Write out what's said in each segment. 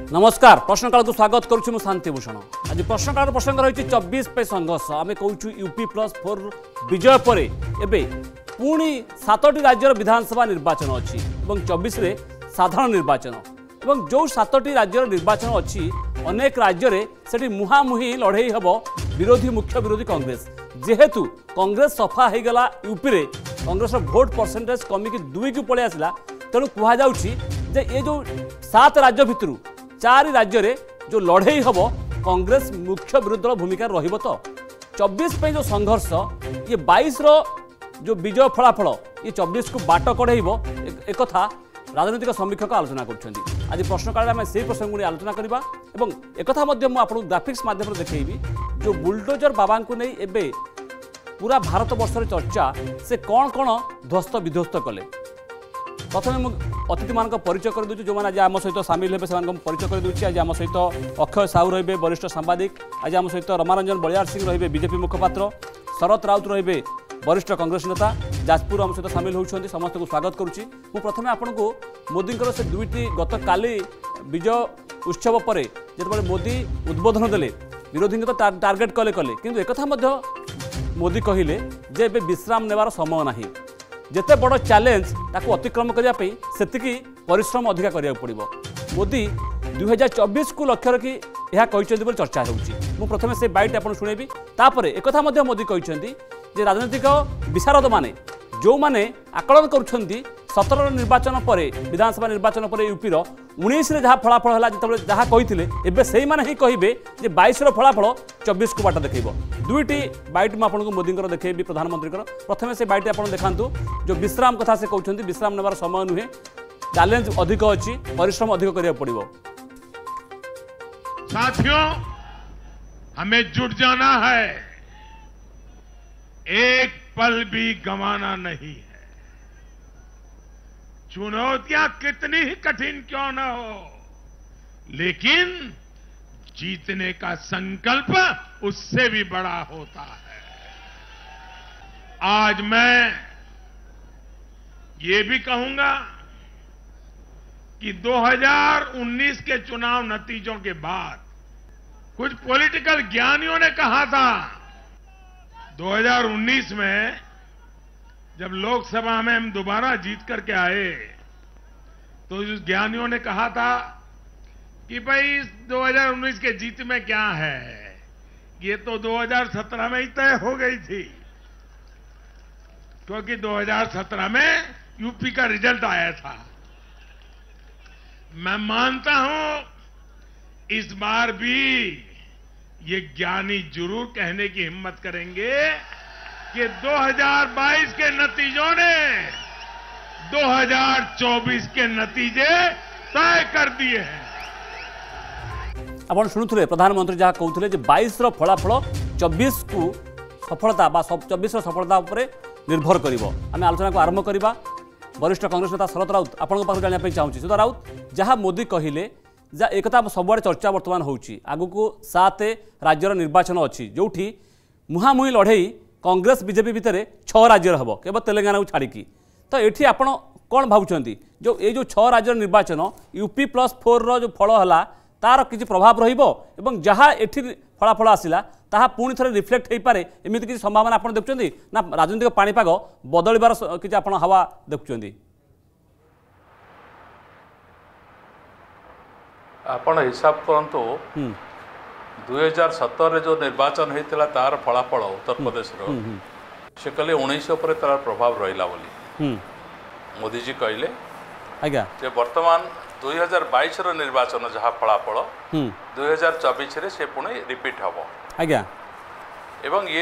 नमस्कार प्रश्नकाल को स्वागत करुच्ची मु शांतिभूषण। आज प्रश्नकाल प्रसंग रही 24 पे संघर्ष आम कहूँ UP+4 विजय पर एवं पुणी 7टी राज्यर विधानसभा निर्वाचन अच्छी 24 रे साधारण निर्वाचन और जो 7टी राज्यर निर्वाचन अच्छी अनेक राज्य से मुहांमुही लड़े हम विरोधी मुख्य विरोधी कांग्रेस जेहेतु कांग्रेस सफा हो गला यूपी रे कांग्रेस भोट परसेंटेज कमिकी 2 को पलि आसला तेणु कहुच्छी जे ये जो 7 राज्य भितर 4 राज्य रे जो लड़े हम कांग्रेस मुख्य विरोधी दल भूमिका रही तो 24 पे जो संघर्ष ये 22 रो जो विजय फलाफल ये 24 को बाट कढ़ेब एक राजनीतिक समीक्षक आलोचना कर आज प्रश्नकाल में से प्रसंग को आलोचना करवा और एक आपको ग्राफिक्स माध्यम देखी जो बुलडोजर बाबा को नहीं एबे पूरा भारत वर्ष चर्चा से कौन कौन ध्वस्त विध्वस्त कले प्रथम अतिथि मान परिचय कर दूँ जो मैंने आज आम सहित सामिल हे से परिचय कर दूँ। आज आम सहित अक्षय साहू रे वरिष्ठ सांबादिक आज आम सहित रमारंजन बलियार सिंह रे बीजेपी मुखपात्र शरत राउत रे वरिष्ठ कांग्रेस नेता जाजपुर आम सहित सामिल होती समस्त को स्वागत करुच्ची। प्रथम आपन को मोदी से दुईटी गत काली विजय उत्सव पर जो मोदी उद्बोधन देले विरोधी तो टार्गेट कले किंतु एक मोदी कहले जे एबे विश्राम नेबार समय नाही जेते बड़ चैलेंज ताको अतिक्रम करने से परिश्रम अधिका करिया पड़िबो। मोदी 2024 को लक्ष्य रखी यह कहते चर्चा हो प्रथम से बाइट आपन शुणेबी तापर एक मोदी कहते जे राजनीतिक विशारद माने जो माने आकलन करुछंती 17 निर्वाचन पर विधानसभा निर्वाचन पर यूपी 19 रे जहाँ फलाफल है जो जहाँ कही एवं से ही कहे 22 फलाफल 24 को बाट देखेब। दुईटी बाइट मुझे मोदी देखेबी प्रधानमंत्री प्रथम से बाइट आप देखा जो विश्राम कथा से कहते विश्राम नेबार समय नुहे चैलेंज अधिक अच्छी परिश्रम अधिक करिया पड़िबो। साथियों हमें जुट जाना है, एक पल भी गंवाना नहीं है। चुनौतियां कितनी ही कठिन क्यों न हो लेकिन जीतने का संकल्प उससे भी बड़ा होता है। आज मैं ये भी कहूंगा कि 2019 के चुनाव नतीजों के बाद कुछ पॉलिटिकल ज्ञानियों ने कहा था 2019 में जब लोकसभा में हम दोबारा जीत करके आए तो उस ज्ञानियों ने कहा था कि भाई 2019 के जीत में क्या है, ये तो 2017 में ही तय हो गई थी क्योंकि 2017 में यूपी का रिजल्ट आया था। मैं मानता हूं इस बार भी ये ज्ञानी जरूर कहने की हिम्मत करेंगे कि 2022 के नतीजों ने 2024 के नतीजे तय कर दिए हैं। आप शुणुले प्रधानमंत्री जहाँ कहते 22 फलाफल 24 को सफलता 24 सफलता निर्भर कर आलोचना को आरंभ करवा। वरिष्ठ कांग्रेस नेता शरत राउत आपन पाख जानापी चाहूँगी। शरत राउत जहाँ मोदी कहले एक सबुआड़े चर्चा बर्तमान होगी आगु 7 राज्यर निर्वाचन अच्छी जो मुहांमुही लड़े कांग्रेस बीजेपी भितर 6 राज्य हम केवल तेलंगाना को छाड़िकी तो ये आप कौन भावुंट जो ये जो 6 राज्य निर्वाचन UP+4 रो जो फल है तार किसी प्रभाव रही जहाँ एठी फलाफल आसला ताहा पुणी थे रिफ्लेक्ट हो पारे एमती किसी संभावना आप देखुं ना राजनीतिक पाणीपाग बदलबार किसी आप हवा देखुं? आपण हिसाब करंतु 2017 जो निर्वाचन होता तार फलाफल उत्तर प्रदेश से कहले 19 पर तार प्रभाव रहा बोली मोदी जी कहले आज्ञा जे वर्तमान 2022 रो निर्वाचन जहाँ फलाफल 2024 रे से पुणी रिपीट हम आज्ञा एवं ये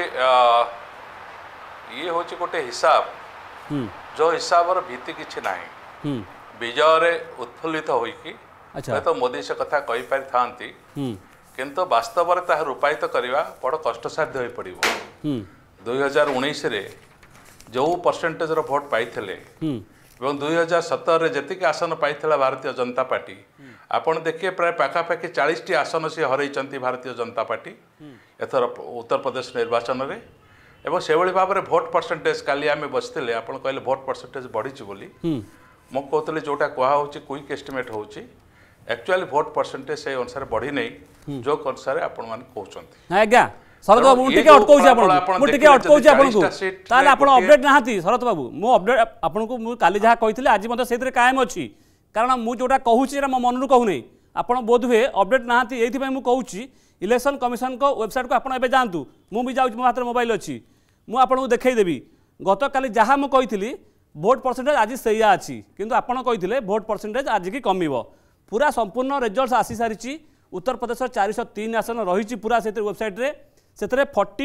होचे गोटे हिसाब जो हिसाब भित्ति किछि नाही विजय रे उत्फुल्लित होइकी तो मोदी से कथा कहि पारि थांती किंतु वास्तव में ताहा रूपायित करवा बड़ कष्टसाध्य हो पड़ो। 2019 रे जो परसेंटेज रो भोट पाइथिले एवं 2017 रे जतिक आसन पाइथिला भारतीय जनता पार्टी आपण देखिए प्राय पाखापाखि 40टी आसन से हरई भारतीय जनता पार्टी एथर उत्तर प्रदेश निर्वाचन रे एवं से भाव में भोट परसेंटेज काली आम बसते आप कहले भोट परसेंटेज बढ़ी बोली मु कहते जोटा कहुच्छी क्विक एस्टिमेट होची एक्चुअली भोट परसेंटेज से अनुसार बढ़ी नहीं जो अनुसार आपण माने कहउछंती आज्ञा शरद बाबू मु टिके अटकौछि आपन मु टिके अटकौछि आपन को ताले आपन अपडेट नाहती शरद बाबू मु अपडेट आपन को मु काली जहा कहितले आज मते सेतरे कायम अछि कारण मु जोटा कहूछि रे मो मनरु कहू नै आपन बोध हुए अपडेट नाहती एथि पय मु कहूछि इलेक्शन कमिशन को वेबसाइट को आपन एबे जानतु मु भी जाउछि मो हाथ रे मोबाइल अछि मु आपन को देखै देबी गत काली जहा मु कहितली भोट परसेंटेज आज सैया अछि किंतु आपन कहितले भोट परसेंटेज आज की कमिवो पूरा संपूर्ण रिजल्ट्स आसी सारिछि उत्तर प्रदेश 403 आसन रही पूरा से वेबसाइट रे से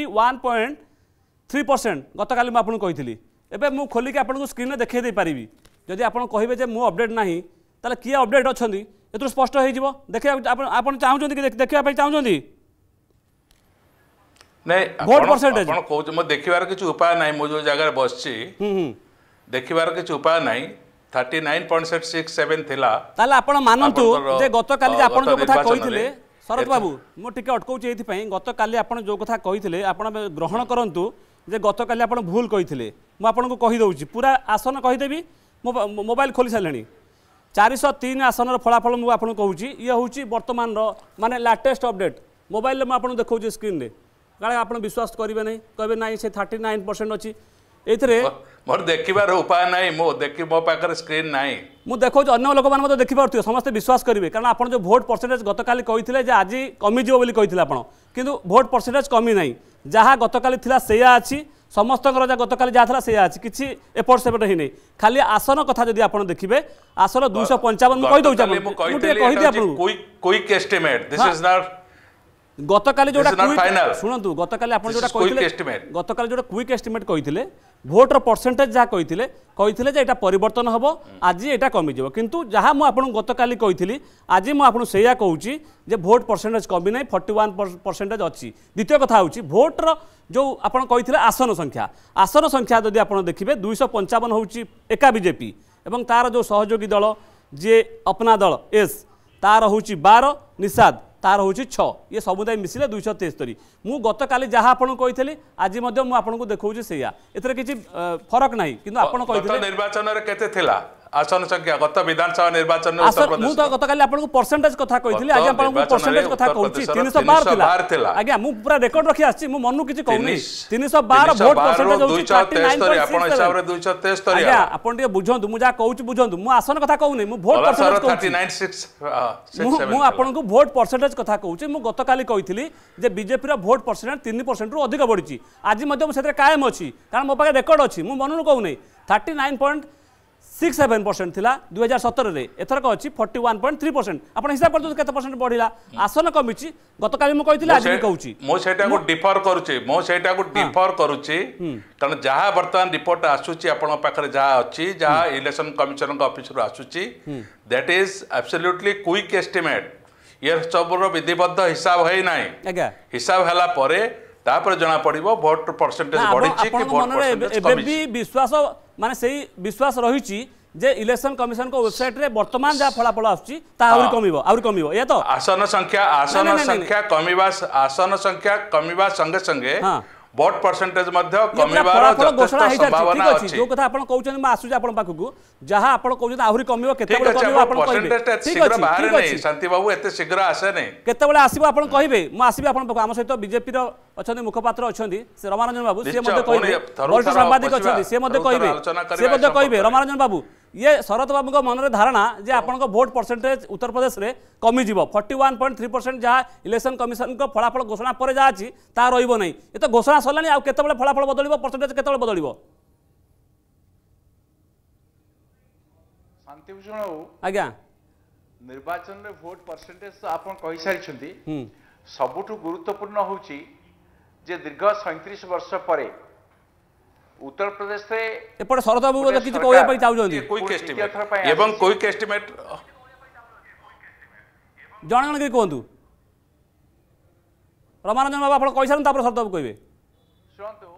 41.3% गत काली मुझे कही एबे मु खोलिक आपको स्क्रीन में देखा दे पारि जदि आप कहे जे मु अपडेट ना ताले किए अपडेट अच्छा ये स्पष्ट हो देखा आप चाहते कि देखा चाहते नहीं भोट परसेंटेज मो देखिबार किछ उपाय नाही मो जो जगह बसछि देखिबार किछ उपाय नाही 39.67 थिला ताले आपण मानंतु जे गत काली आपण जो कथा कहिथिले शरद बाबू मो टिके अटकौछि एथि पई गत काली आपण जो कथा कहिथिले आपण ग्रहण करंतु जे गत काली आपण भूल कहिथिले मो आपण को कहि दउछि पूरा आसन कहि देबी मोबाइल खोली सारलेनी 403 आसन फलाफल मु आपण कहूछि ये होछि वर्तमान रो माने लेटेस्ट अपडेट मोबाइल में आपण देखौछि स्क्रीन रे काले आपण विश्वास करिवे नै कहबे नै से 39% अछि एथरे मोर देखिबार उपाय नाही मो देखि मो पाकर स्क्रीन नाही मु देखौ अन्य लोक मान देखि पारथियो समस्त विश्वास करिवे कारण आपण जो भोट परसेंटेज गतकाली कहिथिले जे आज कमी जिवो बोली कहिथिले आपण किंतु भोट परसेंटेज कमी नाही जहा गतकाली थिला सेया अछि समस्त जा गतकाली जहा थिला सेया अछि किछि एपort सेपट हि नै खाली आसन कथा जदि आपण देखिबे आसन 255 मु कहि दउछ आपण मु कहि दे आपण quick estimate this is not गतकाली जोटा क्विक सुनंतु गतकाली आपण जोटा कहिथिले गतकाली जोटा क्विक एस्टिमेट कहिथिले भोटर परसेंटेज जहाँ कही जे एटा परिवर्तन हम आज एटा कमी जाव किंतु जहाँ मुझे आपको गतकाली कही आज मुझे से कहूँ जे भोट परसेंटेज कमी ना 41% अच्छी द्वितीय कथा हूँ भोटर जो आपड़ कही आसन संख्या जदि आप देखिए 255 हूँ एका बीजेपी एवं तार जो सहयोगी दल जे अपना दल एस तार हूँ 12 निषाद तार हूँ 6 ये समुदाय मिसिले 273 मु गत काली जहाँ आपन कही आज आपको देखा से किसी फरक ना कि निर्वाचन केते थिला आसन संख्या गत विधानसभा निर्वाचन मु तो गत काली आपन परसेंटेज कथा कही आज आपन परसेंटेज कथा कहूची 312 थिला आज्ञा मु पूरा रेकॉर्ड रखि आछि मु मन्नु किछि कहूनी 312 वोट परसेंटेज होची 39 आपन हिसाब रे 273 आज्ञा आपन टिके बुझंतु मु जा कहूची बुझंतु मु आसन कथा कहूनी मु वोट परसेंटेज कहूची मु आपन को वोट परसेंटेज कथा कहूची मु गत काली कहिथिली जे बीजेपी रो वोट परसेंटेज 3% रु अधिक बढ़िची आज मध्ये मु सेते कायम अछि कारण मो पाके रेकॉर्ड अछि मु मन्नु कहूनी 39.67% थिला 2017 रे एथरक अछि 41.3% आपण हिसाब करदु केते परसेंट बढ़िला आसन कमिछि गतकाली मु कहिथिला आज भी कहूछि मो सेटा को डिफर करूछि कारण जहा वर्तमान रिपोर्ट आसुछि आपण पाखरे जहा अछि जहा इलेक्शन कमिशन का ऑफिस रो आसुछि that is absolutely quick estimate ये सबरो विधिबद्ध हिसाब है नाही आज्ञा हिसाब हला परे तापर जना पड़िबो वोट परसेंटेज बढ़िछि कि वोट परसेंटेज कमिछि विश्वास माने सही विश्वास रहिछि जे इलेक्शन कमिशन को वेबसाइट रे वर्तमान जा फलाफल आछि ता आउरी कमिबो ये तो आसन संख्या कमिबा संगे संगे वोट परसेंटेज मध्य कमिबार घोषणा जथेष्ट संभावना अछि जो कथा आपण कहउछन म आसु आपण पाखकु जहा आपण कहउछन आउरी कमिबो केते बळे कमिबो आपण कहिबे ठीक अछि बाहर नै शांति बाबू एते शीघ्र आसे नै केते बळे आसीबो आपण कहिबे म आसीबे आपण पाखकु हम सहित बीजेपी रो अछन मुखपात्र अछंदी से रमारंजन बाबू से मध्ये कहिबे वरिष्ठ सांबादिक अछंदी से मध्ये कहिबे रमारंजन बाबू ये शरद बाबू को मन रे धारणा जे आपण को वोट परसेंटेज उत्तर प्रदेश रे कमी जीवो 41.3% जहाँ इलेक्शन कमिशन को फलाफल घोषणा पर जा अछि ता रहिबो नै ए तो घोषणा सरलानी आ केते बळे फलाफल बदलिबो परसेंटेज केते बळे बदलिबो शांति भूषण आज्ञा निर्वाचन रे वोट परसेंटेज आपण कहि सारि छथि सबुठु गुरुत्वपूर्ण होछि जे दीर्घ 37 वर्ष परे उत्तर प्रदेश से एपटे शरद बाबू किछि कहया पई चाहू जंदी क्विक एस्टिमेट एवं क्विक एस्टिमेट जण के कोंतु रमानंदन बाबू आपण कहि सारन तापर शरद बाबू कहबे सुनतु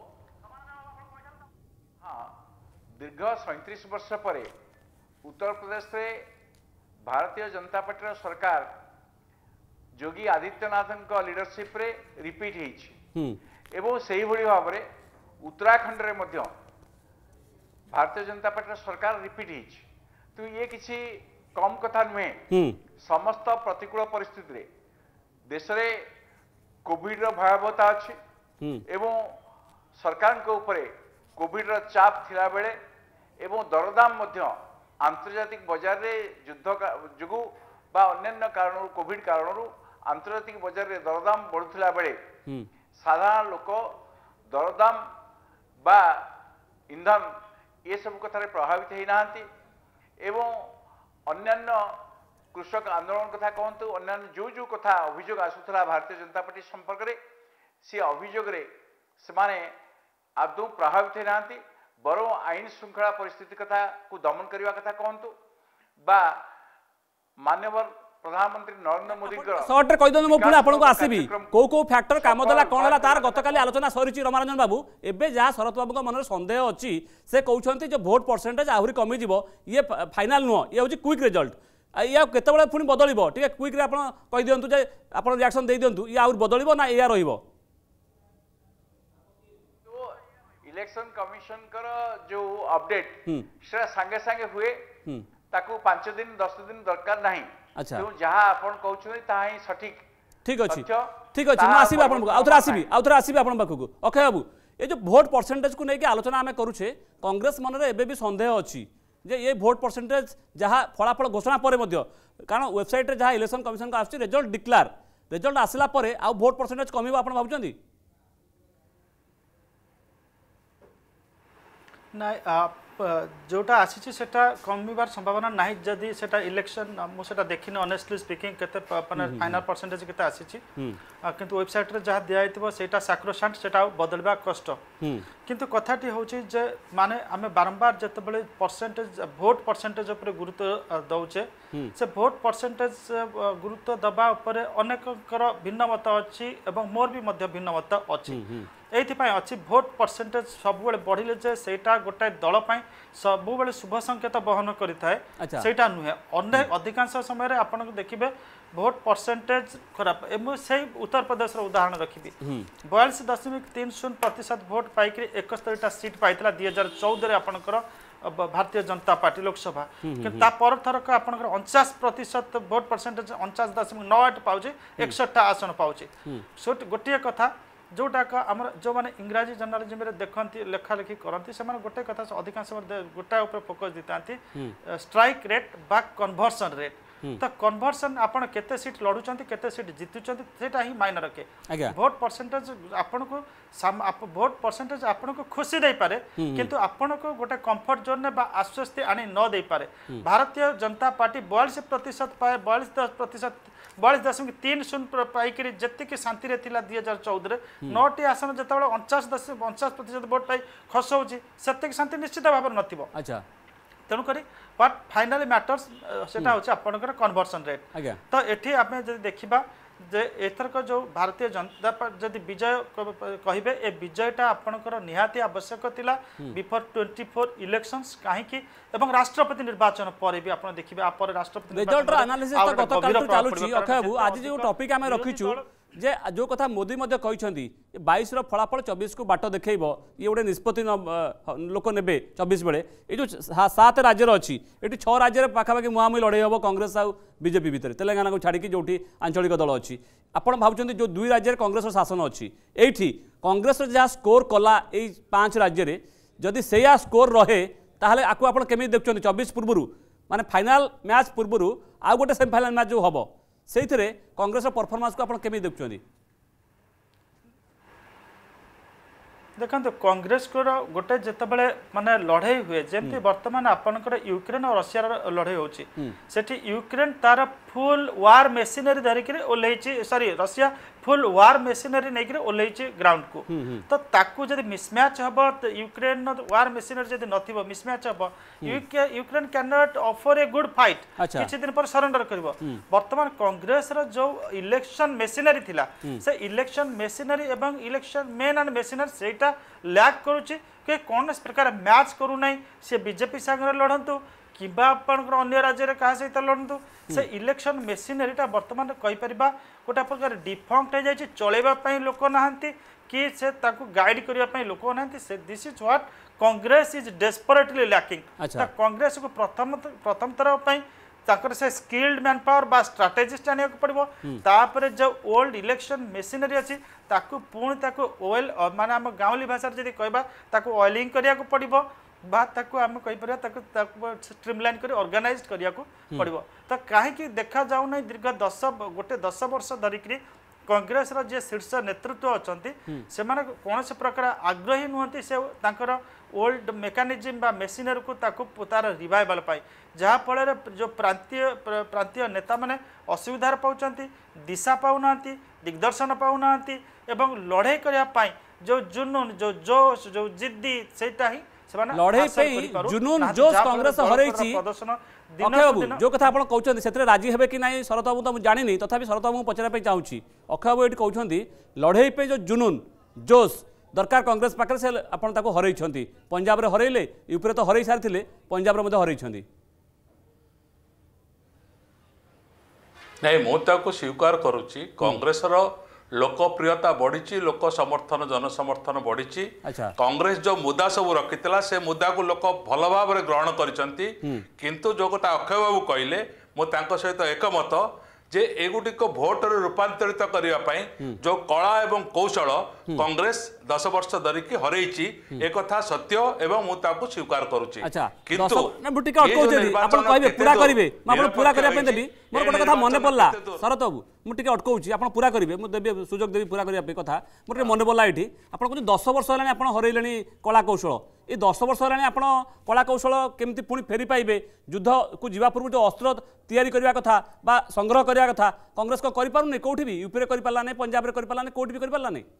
हां दीर्घ 37 वर्ष परे उत्तर प्रदेश से भारतीय जनता पार्टी सरकार योगी आदित्यनाथ लीडरशिप रे रिपीट हेछि एवं सही भली भाव रे उत्तराखंड रे मध्य भारतीय जनता पार्टी सरकार रिपीट हेछि तो ये किसी कम कथा नुहे समस्त प्रतिकूल परिस्थिति रे देश रे कोविड रो भयावहता अछि एवं सरकार के ऊपर कोविड रो चाप थिला बेले एवं दरदाम मध्य आंतर्जातिक बाजार रे युद्ध जुगु बा अन्य कारण कोविड कारण आंतर्जातिक बाजार रे दरदाम बढ़ुथिला बेले साधारण लोक दरदाम बा ईंधन ये सब कथार प्रभावित होना एवं अन्यान्य कृषक आंदोलन कथा कहतु अन्यान्य जो जो कथा अभियोग आसूला भारतीय जनता पार्टी संपर्क में सी अभियोग से आदौ प्रभावित होना बर आईन श्रृंखला परिस्थिति कथा को दमन करने कथा कहतु बा माननीय प्रधानमंत्री नरेंद्र मोदी सर्टे कहीदे मु पुणी आपको आसबि कौ फैक्टर काम देला कौन है तार गतकाली आलोचना सरी रमारंजन बाबू एवं जहाँ शरत बाबू मन सन्देह अच्छी से कहते जो भोट परसेंटेज आहरी कमिज ये फाइनाल नुह ये हूँ क्विक रिजल्ट या केतबेले पुणी बदल टे क्विक आप कही दिंतु जे आप रिएक्शन दे दिंतु ये आहरी बदल ना या रही इलेक्शन कमिशन कर जो अपडेट से सांगे सांगे हुए ताकू 5 दिन 10 दिन दरकार नहीं अच्छा जहाँ आपण कहउछु ताहा ही सठिक ठीक अछि ठीक अछि म आसीबे आपण आउथरा आसीबे आपण पाखकु अक्षय बाबू ये जो भोट परसेंटेज को लेके आलोचना आमे करूछे कांग्रेस मन रे एबे भी संदेह अछि जे ये भोट परसेंटेज जहाँ फलाफल घोषणा पर मध्य कारण वेबसाइट रे जहाँ इलेक्शन कमिशन का आछि रिजल्ट आसिला परे आ भोट परसेंटेज कमिबो आपण भाबुचंदी ना जोटा आसी सेटा कमिबार संभावना नहीं जदि सेटा इलेक्शन मुझे देखनी ऑनेस्टली स्पीकिंग केते फाइनल परसेंटेज केते आसी किंतु वेबसाइट रे जहाँ दिया सेटा सैक्रोसांट सेटा बदलवा कष्ट किंतु कथाटी होची जे माने आमे बारंबार जतबेले परसेंटेज भोट परसेंटेज ऊपर गुरुत्व दउचे से भोट परसेंटेज गुरुत्व दबा ऊपर अनेककर भिन्न मत अछि एवं मोर भी मध्य भिन्न मत अछि एथिपाई अच्छी भोट परसेंटेज सब बढ़िले जे सेटा गोटे दल सब शुभ संकेत बहन करें सेटा नुहे अनेक अधिकांश समय आपन देखिए भोट परसेंटेज खराब से उत्तर प्रदेश उदाहरण रखी 42.30% भोट पाइक 71टा सीट पाई 2014 आपणकर भारतीय जनता पार्टी लोकसभा किंतु पर थरक आपणकर 49% भोट परसेंटेज 49.98 पाउचे 61टा आसन पाउचे सो गोटे कथा जोटा आम जो मैंने इंग्राजी जर्नालिज्म में देखती लेखालेखी करती से गोटे कथा अधिकांश गोटा ऊपर फोकस देता स्ट्राइक रेट बा कन्वर्सन रेट तो कन्वर्सन आपन केते सीट लड़ुचंती केते सीट जितुचंती सेटा ही मायने रखे भोट परसेंटेज आपन को भोट परसेंटेज आपन को खुशी दे पारे किंतु आपन को गोटे कंफर्ट जोन बा आश्वस्ति आनी न दे पारे भारतीय जनता पार्टी 42% पाए 42.30 पाइक जी शांति थिला 2014 9टी आसन जो 49% भोट पाई खसौची से शांति निश्चित भाव नथिबो तेणुक व्हाट फाइनली मैटर्स सेटा होछि आपनकर कन्वर्सन रेट तो एठी आमे जदि देखिबा जे एथरक जो भारतीय जनता पार्टी जदि विजय कहिबे ए विजयटा आपनकर निहाती आवश्यक थिला बिफोर 24 इलेक्शंस काहे कि एवं राष्ट्रपति निर्वाचन पर भी आपन देखिबे आ पर राष्ट्रपति रिजल्ट एनालिसिस तो गत काल चालुची अक्षय बाबू आज जो टॉपिक आमे रखिछु जे जो कथा मोदी मध्य कहछंती 22 रो फलाफल 24 को बाट देखैबो ये गोटे निष्पत्ति लोक नेबे 24 बेले ये जो 7 राज्य अच्छी ये 6 राज्य पाखापाखि मुहांमुही लड़ाई हम कांग्रेस आ बीजेपी भितर तेलंगाना को छाड़ी जोटी आंचलिक दल अच्छी आपण भावुचंती जो 2 राज्य कांग्रेस शासन अच्छी एठी कांग्रेस जहाँ स्कोर कला 5 राज्य जदि से स्कोर रहे ताहले आकु आपण केमी देखुचंती 24 पूर्व माने फाइनल मैच पूर्व आ गोटे सेमीफाइनल मैच जो हम से कांग्रेस परफॉर्मेंस को आप केमी देखुं देखो कांग्रेस को गोटे जितेबाला माने लड़ाई हुए जमी बर्तमान आपनकर यूक्रेन और रशिया लड़ाई होची सेठी यूक्रेन तार फुल वार मेसिनरी धरिक ओल्लैची sorry Russia full war machinery नहीं ओल्लैची ग्राउंड को तो ताकू जदि मिसमैच हम तो यूक्रेन वार मेसिनरी जदि नथिबो मिसमैच हम Ukraine can not offer a good fight किछि दिन पर सरेंडर करबो वर्तमान कांग्रेस रो जो इलेक्शन मेसिनरी थिला से इलेक्शन मेसिनरी एवं इलेक्शन मेन एंड मेसिनरी सेटा लैक करूची के कौन प्रकार मैच करू नहीं से बीजेपी संगे लड़तु कि अन्य राज्य क्या सहित लड़तु से इलेक्शन मेसिनरीटा बर्तमान कहीपर गोटे प्रकार डिफंक्ट हो जाए चलैवाई लोक ना कि से गाइड करने लोक ना this is what Congress is desperately lacking Congress को प्रथम तरह से स्किल्ड मैन पावर बा स्ट्राटेजिस्ट आने को पड़ो तापर जो ओल्ड इलेक्शन मेसिनरी अच्छी ताकू पुणी ताकू ऑयल माने आम गाँवली भाषा जब कहबा ताकू ऑयलिंग करिया को पड़िबो बा ताकू आम कहि परिया ताकू स्ट्रीमलाइन करी ऑर्गेनाइज करिया को पड़िबो तो काहे देखा जाऊ नै दीर्घ 10 वर्ष धरिकरी कांग्रेस रो जे शीर्ष नेतृत्व अछंती से माने कोनसे प्रकार आग्रही नुहंती से तांकर ओल्ड मेकानिज्म बा मेसिनरी को ताकू तार रिवाइवल पाई जहाँ फल जो प्रांतीय नेता माने असुविधार पाउचंती दिशा पाउनांती दिग्दर्शन पाउनांती एवं लड़ाई करिया पाई जो जुनून जो जोश जो जिद्दी सेटा ही लड़ाई पे जुनून जोश कांग्रेस हरैछि अक्षय बाबू जो कथा आप कहते से राजी हे कि ना शरद बाबू तो जानी तथापि शरद बाबू पचार चाहूँगी अक्षय बाबू ये कहते लड़ाई पे जो जुनून जोश दरकार कांग्रेस पाखे से आपड़ हरई पंजाब में हरइले यूपी तो हरई सारी पंजाब में हरई नहीं मुझे स्वीकार करुच्ची कांग्रेस लोकप्रियता बढ़ी लोक समर्थन जनसमर्थन बढ़ी कांग्रेस जो मुद्दा सब रखी से मुद्दा को लोक भल भाव ग्रहण किंतु जो कथा अक्षय बाबू कहले मुझे सहित एकमत जे एगुटिक भोट रूपांतरित करने जो कला एवं कौशल कांग्रेस 10 वर्ष धरिकी हरैछि एक कथा सत्य एवं मु ताकू स्वीकार करूछि किंतु आपण कहबे पूरा करिवे म आपण पूरा करिया पे देबी मोर कोन कथा मने पड़ला शरद बाबू मु टिके अटकौछि आपण पूरा करिवे मु देबी सुजोग देबी पूरा करिया पे कथा मोर टिके मने पड़ला एठी आपण को 10 वर्ष हलानी आपण हरैलेनी कला कौशल ये 10 वर्ष हलानी आपण कला कौशल केमती पुणी फेरी पाइबे युद्ध को जीवा पूर्व जो अस्त्र तैयारी करबा कथा बा संग्रह करबा कथा कांग्रेस को करि पारुनी कोठी भी यूपी रे करि पाला नै पंजाब रे करि पाला नै कोठी भी करि पाला नै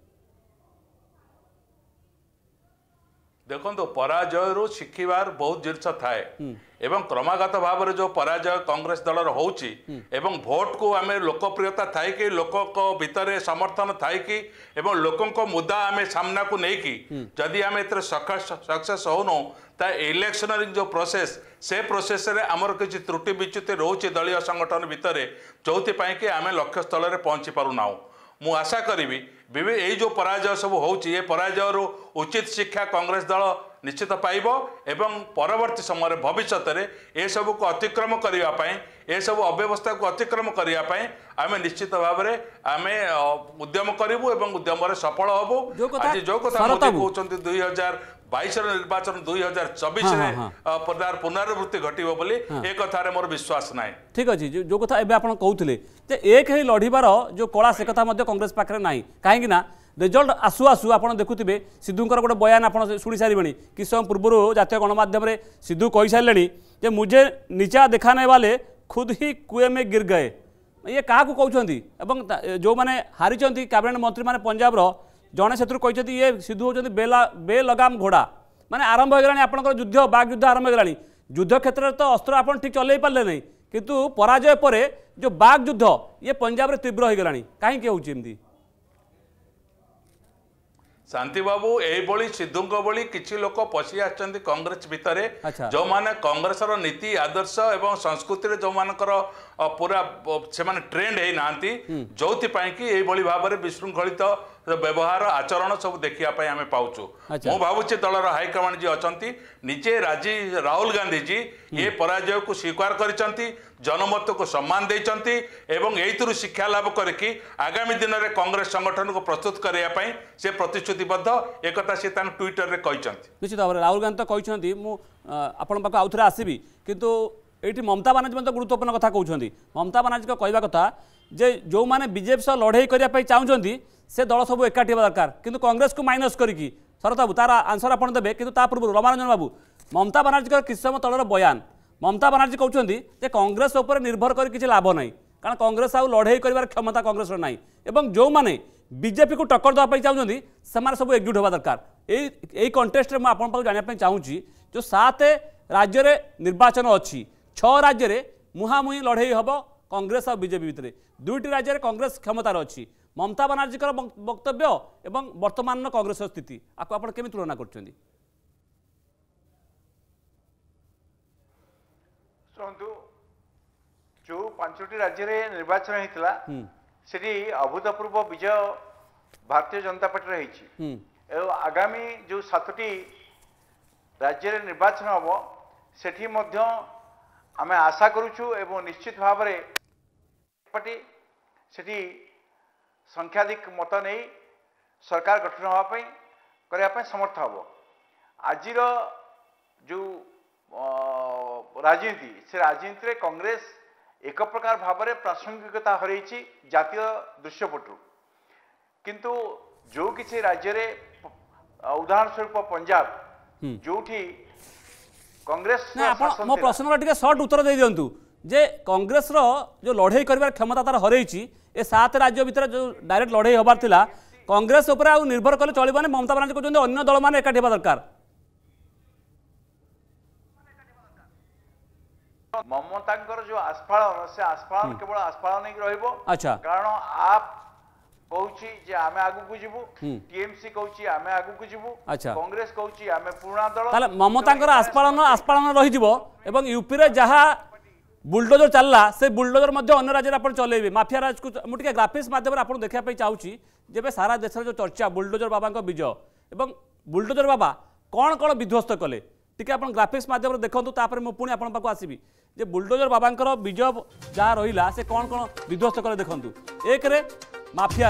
देखो पराजय शिखिबार बहुत जिनस थाए एवं क्रमागत भाव में जो पराजय कांग्रेस दलर होउची एवं भोट को आम लोकप्रियता थाई कि लोक भितर समर्थन थाई कि एवं लोकों मुद्दा आम सामना को नहीं कि जदि आम ए सक्सेस होनो ता इलेक्शनरिंग जो प्रोसेस से प्रोसेस रे आमर किसी त्रुटि विच्युति रोचे दलीय संगठन भितर जो कि आम लक्ष्य स्थल में पहुंची पारुना मु आशा करी यही जो पराजय सब होची पराजय उचित शिक्षा कांग्रेस दल निश्चित पाइब एवं परवर्ती समय भविष्य में ये सब को अतिक्रम करने ये सब अव्यवस्था को अतिक्रम करने आम निश्चित भाव में आम उद्यम करूँ एवं उद्यम सफल हबू आज जो कथा कहते 2022 निर्वाचन 2024 पुनरावृत्ति घटो बोली एक कथार मोर विश्वास ना ठीक अच्छे जो कथा एवं आप कहते एक ही लड़ीबार जो कला से कथा कांग्रेस पाखे ना कहीं रिजल्ट आसु आसु आप देखुए सिद्धूंकर गोटे बयान आप शुणी सारे कि समय पूर्व जातीय गणमाध्यम सिद्धू कही सारे मुझे नीचा दिखाने वाले खुद ही कुएं में गिर गए ये क्या कहते जो मैंने हारी कैबिनेट मंत्री मैंने पंजाब जड़े से कहते ये सिद्धू होती बेलगाम घोड़ा माने आरंभ हो गलानी आपनकर युद्ध बाग युद्ध आरंभ हो गलानी युद्ध क्षेत्र में तो अस्त्र आप ठीक चल पारे नहीं किंतु पराजय पर जो बाग युद्ध ये पंजाब में तीव्र हो गलानी कहीं होती शांति बाबू यही सिद्धू भली किसी लोक पशि आछंती कांग्रेस भितर जो माने कांग्रेस नीति आदर्श एवं संस्कृति जो मानकर पूरा से ट्रेंड है नांती जो कि यही भाव में विशृंखलित व्यवहार आचरण सब देखा आम पाचु मु भावुचे दलर हाईकमांड जी अच्छा निजे राहुल गांधी जी ये पराजय को स्वीकार करते जनमत को सम्मान देते एवं यही शिक्षा लाभ करके आगामी दिन में कांग्रेस संगठन को प्रस्तुत करने से प्रतिश्रुतिबद्ध एक सी ट्विटर में कहते निश्चित भाव में राहुल गांधी तो कहते मुझे आउ थे आसबि किंतु ये ममता बानार्जी गुरुत्वपूर्ण कथा कहते ममता बानार्जी कहवा कथा जे जो मैंने बीजेपी सह लड़ाई करने चाहते से दल सब एकाठी दरकार किंतु कांग्रेस को माइनस करके शरद बाबू तार आंसर आप देते कि पूर्व रमारंजन बाबू ममता बानार्जी किसी समय तलर बयान ममता बानार्जी कहते कांग्रेस उपर निर्भर कर किसी लाभ ना कारण कांग्रेस आउ लड़ाई कर क्षमता कांग्रेस ना जो मैंने बीजेपी को टक्कर देवाई चाहते से सब एकजुट होगा दरकार यही कंटेस्ट में आपको जानापी चाहूँगी जो 7 राज्य निर्वाचन अच्छी 6 राज्य मुहांमुही लड़ाई हम कांग्रेस और बीजेपी भितर 2टी राज्य कांग्रेस क्षमतार अच्छी ममता बानार्जी वक्तव्य एवं वर्तमान कांग्रेस स्थिति आपको आप तुलना कर जो 5टी राज्य निर्वाचन होता सेठी अभूतपूर्व विजय भारतीय जनता पार्टी रही आगामी जो 7टी राज्य निर्वाचन हम सेठी आमे आशा करूछु एवं निश्चित भाव में पार्टी सेठी संख्याधिक मत नहीं सरकार गठन होगापी समर्थ हम आज जो राजनीति से राजनीति रे कांग्रेस एक प्रकार भाव में प्रासंगिकता हर जातीय दृश्यपटु किंतु जो किसी राज्य रे उदाहरण स्वरूप पंजाब जो कांग्रेस मो प्रश्न टिके शॉर्ट उत्तर दे दिंतु जे कांग्रेस रो जो लड़ाई कर क्षमता तार हर ए 7 राज्य भितर जो डायरेक्ट लड़ाई हबार थिला कांग्रेस उपर आ निर्भर कले चलबाने ममता बनर्जी कहते अन्य दल मैंने एकाठी होगा दरकार ममता जो आस्फालन से आस्फालन केवल आस्फालन ही रहिबो अच्छा कारण आप कहूची जे आमे आगु को जिवु टीएमसी कहूची आमे आगु को जिवु अच्छा कांग्रेस कहूची आमे पुराना दल ताले ममतांकर आस्फालन रही जिवो एवं यूपी रे जहा बुलडोजर चलला से बुलडोजर मध्य अन्य राज्य आप चलेबे माफिया राज को मुझे ग्राफिक्स माध्यम आप देखा चाहूँगी जब सारा देश जो चर्चा बुलडोजर बाबा विजय एवं बुलडोजर बाबा कौन कौन विध्वस्त कले टी आप ग्राफिक्स माध्यम देखो मुझे पुणी आप आसबि जे बुलडोजर बाबा विजय जहाँ रहा से कौन कौन विध्वस्त कले देखु एक रे माफिया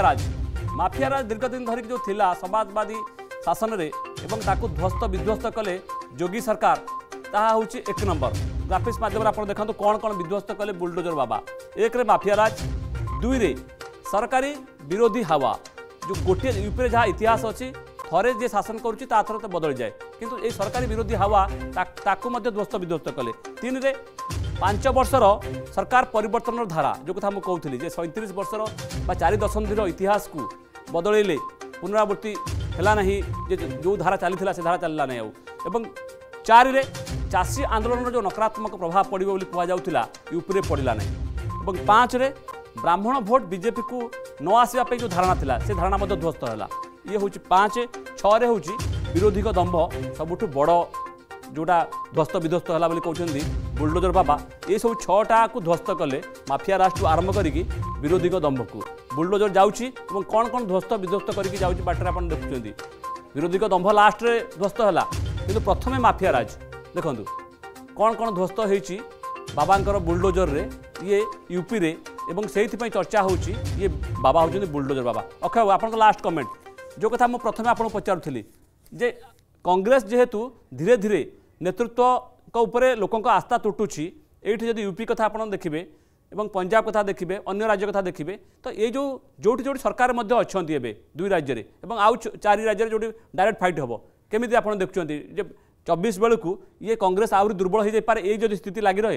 राज दीर्घ दिन धरिक जो थिला समाजवादी शासन रे एवं ताकू ध्वस्त विध्वस्त कले योगी सरकार ताहा होची एक नंबर ग्राफिक्स माध्यम आप देखो कौन कौन विध्वस्त कले बुलडोजर बाबा एक रे माफिया राज दुई रे सरकारी विरोधी हावा जो गोटे यूपी जहाँ इतिहास अच्छी थरे जे शासन करुच्ची थर तो बदल जाए किंतु ये सरकारी विरोधी हावा ताकू मध्य ध्वस्त विध्वस्त कले तीन रे 5 वर्षर सरकार परिवर्तन धारा जो कथा मुझे कहूली 37 वर्षर 4 दशंधि इतिहास को बदलैले पुनरावृत्ति है ना जो धारा चली से धारा चलला नहीं एवं 4 रे चाषी आंदोलन जो नकारात्मक प्रभाव पड़ो कहला यूपी पड़ा ना और 5 रे ब्राह्मण भोट बीजेपी को न आसवाई जो धारणा थिला से धारणा मध्य ध्वस्त है ये हूँ 5 6 रे हूँ विरोधी दंभ सबुठ बड़ जोटा ध्वस्त विध्वस्त है कहते बुलडोजर बाबा ये सब 6टा को ध्वस्त कले माफिया राज आरंभ करी विरोधी दंभ को बुलडोजर जाऊँगी कौन कौन ध्वस्त विध्वस्त करके जाऊँगी बाटर आप देखुं विरोधी दंभ लास्ट रे ध्वस्त है कि प्रथमे माफिया राज देखु कौन कौन ध्वस्त होती बाबांकर बुलडोजर रे ये यूपी रे एवं से चर्चा होची ये बाबा होचंदी बुलडोजर बाबा अक्षय बाबू आपन लास्ट कमेंट जो कथा मु प्रथमे आपन पचारुथली जे कांग्रेस जेहेतु धीरे धीरे नेतृत्व को ऊपर लोकों आस्था तुटुची एठी जदि यूपी कथा आपन देखिबे एवं पंजाब कथा देखिबे अन्य राज्य कथा देखिबे तो ये जो जोटी सरकार मध्य अछंती एबे 2 राज्य रे एवं आउ 4 राज्य रे जोटी डायरेक्ट फाइट हबो केमिति आपन देखुचंती जे 24 बेलू को ये कांग्रेस आउरी दुर्बल हो जाय पारे ए जदि स्थिति लागि रहे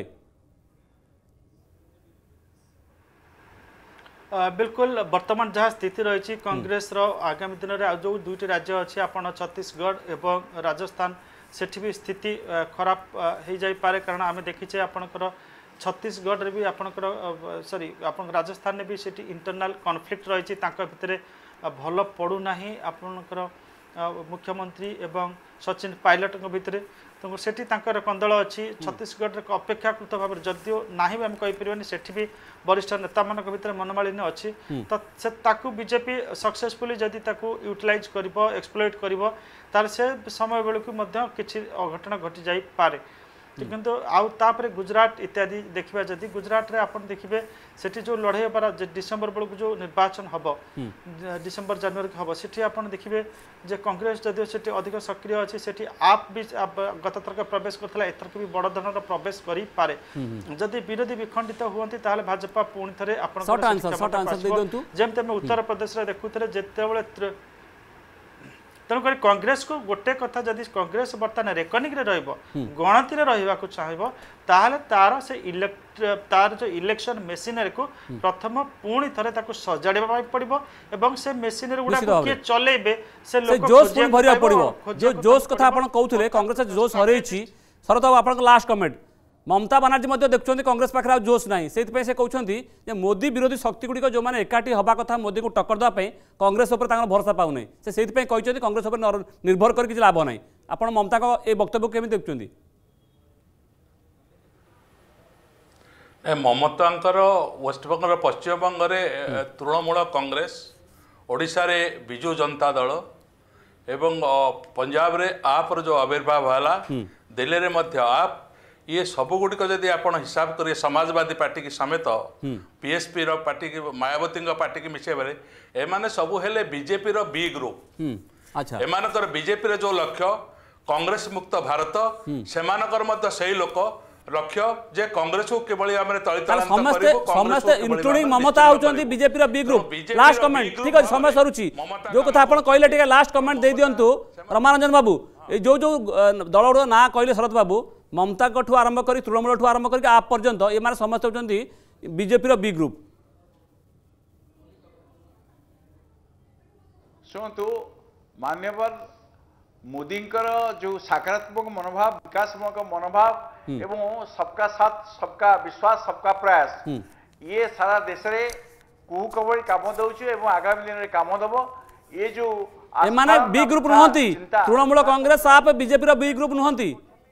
बिल्कुल वर्तमान जहाँ स्थिति रही कांग्रेस आगामी दिन में जो 2टी राज्य अच्छी आपन छत्तीसगढ़ एवं राजस्थान सेठी भी स्थिति खराब हो जाई पारे कारण आम देखीचे आपनकर छत्तीसगढ़ रे भी आपनकर सॉरी आपन राजस्थान में भी सेठी इंटरनल कॉन्फ्लिक्ट रही भितर भल पड़ू नहीं आपनकर मुख्यमंत्री एवं सचिन पायलट भितर तो सेठी कंदल अच्छी छत्तीसगढ़ अपेक्षाकृत भाव जदियो ना भी आम कहीपर सेठी भी वरिष्ठ नेता मान भर मनमालिन्य अच्छी तो से बीजेपी सक्सेसफुली जदि यूटिलाइज कर एक्सप्लोइट कर तार से समय बेलू किसी अघटन घटी जाई पारे किंतु आउ तापरे गुजरात इत्यादि देखिबा जदि गुजरात रे आपण देखिबे सेठी जो लड़ाई होबार डिसेंबर बेलू जो निर्वाचन हबो डिसेंबर जनवरी हबो सेठी आपण देखिबे जे कांग्रेस जदि सेठी अधिक सक्रिय अछि सेठी आप भी गत थरक प्रवेश करथला एथरक भी बड़ धৰণৰ प्रवेश करि पारे जदि विरोधी विखंडित हुअंती ताले भाजपा पूर्ण थरे आपण शॉर्ट आंसर दे दंतु जेमते हम उत्तर प्रदेश रे देखुतरे जेतेबेले तेणुक कांग्रेस को गोटे कथा जदि कांग्रेस बर्तमान रेकनिंग रे रहइबो गणति रे रहिबा को चाहिबो ताहले तार से तार जो इलेक्शन मशीनरी को प्रथम पुणी थरे ताको सजाड़िबा पड़िबो एवं से मशीनरी गुडा को के चलेबे से लोक जोश पुणी भरिया पड़िबो जो जोश कथा आपण कहउथले कांग्रेस जोश हरैछि शरद बाबू आपण लास्ट कमेंट ममता बनर्जी मध्य देखुं कांग्रेस पाखे आ जोश ना से कहते मोदी विरोधी शक्ति गुड़िक जो मैंने एकाठी हवा कथा मोदी को टक्कर देवाई कांग्रेस उपर भरोसा पाऊना से कहते कांग्रेस उपर निर्भर कर किसी लाभ ना आप ममता को ये वक्तव्य केमी देखुं ममतांकर वेस्टबंगाल पश्चिमबंग में तृणमूल कांग्रेस ओडिशा रे बिजु जनता दल एवं पंजाब रे आप जो आविर्भाव है दिल्ली रे मध्य आप ये सबुगुड़िक जदि आप हिसाब करेंगे समाजवादी पार्टी की समेत पीएसपी रो पार्टी की मायावती पार्टी की मिसेबे एमाने सबू हेले बीजेपी रो बी ग्रुप। अच्छा एमानकर बीजेपी रो जो लक्ष्य कांग्रेस मुक्त भारत सेमानकर मध्य सही लोक लक्ष्य जे कांग्रेस को केवल आमरे तळितलांत करिवो समस्त इंक्लूडिंग ममता होचंदी बीजेपी रो बी ग्रुप। लास्ट कमेंट ठीक अछि समय सरुची जो कथा आपण कहले ठीक लास्ट कमेंट दे दियंतु रमारंजन बाबू ए जो जो दल ना कहले शरद बाबू ममता ठू आरंभ करी तृणमूल ठू आरंभ करके आप पर्यंत ये माने समस्त होचंदी बीजेपी रो बी ग्रुप। शुणु मान्यवर मोदी जो सकारात्मक मनोभाव विकासमूलक मनोभाव एवं सबका साथ सबका विश्वास सबका प्रयास ये सारा देश रे कुहू कबड़ी काम दउछु एवं आगामी दिन रे काम दबो। ये जो माने बी ग्रुप नहंती तृणमूल कांग्रेस आप बीजेपी रो बी ग्रुप नहंती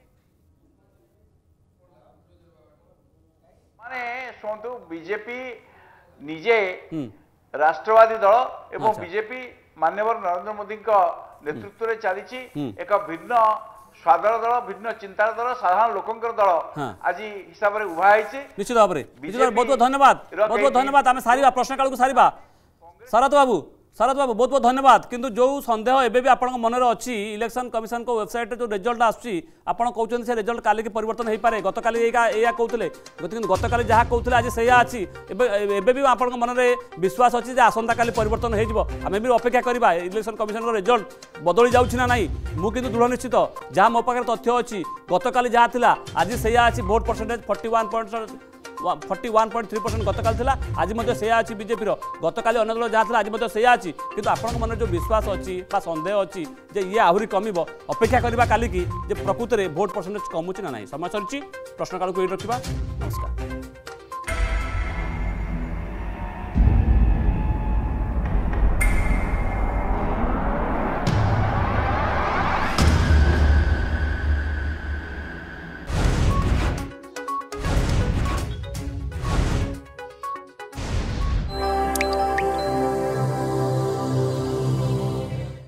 माने शुणु बीजेपी निजे राष्ट्रवादी दल एवं बीजेपी मान्यवर नरेंद्र मोदी नेतृत्व में चली एक भिन्न स्वादर दल भिन्न चिंतार दल साधारण लोकंकर दल आज हिसाब से उभा है निश्चित भाव में। बहुत बहुत धन्यवाद बहुत बहुत धन्यवाद आम सारा प्रश्न काल को सारा शरद बाबू बहुत बहुत धन्यवाद। किंतु जो सन्देह एबे भी आपन मन रे अछि इलेक्शन कमिशन को वेबसाइट जो रिजल्ट आछि आपन कहउछन से रिजल्ट काली के परिवर्तन हेई पारे गतकाली एया कहउतले गतकाली जहा कहउतले आज सेया अछि एबे भी आपन मन रे विश्वास अछि जे आसंता काली परिवर्तन हेई जिवो आमे भी अपेक्षा करबा इलेक्शन कमिशन को रिजल्ट बदली जाउछि ना नाही मु किंतु दृढ़ निश्चित जहा मो पाखे तथ्य अछि गतकाली जहा थिला आज सेया अछि वोट परसेंटेज 41.3% गतकाल थिला आज मध्य सेया अछि बीजेपी रो गतकाली अन्य दल जहा थिला आज मध्य सेया अछि किंतु आपन मन जो विश्वास अछि बा संदेह अछि जे ये आहुरी कमिबो अपेक्षा करबा काली की जे प्रकृत रे वोट परसेंटेज कमुछि ना नाही समय सरछि प्रश्न काल को रखिबा। नमस्कार।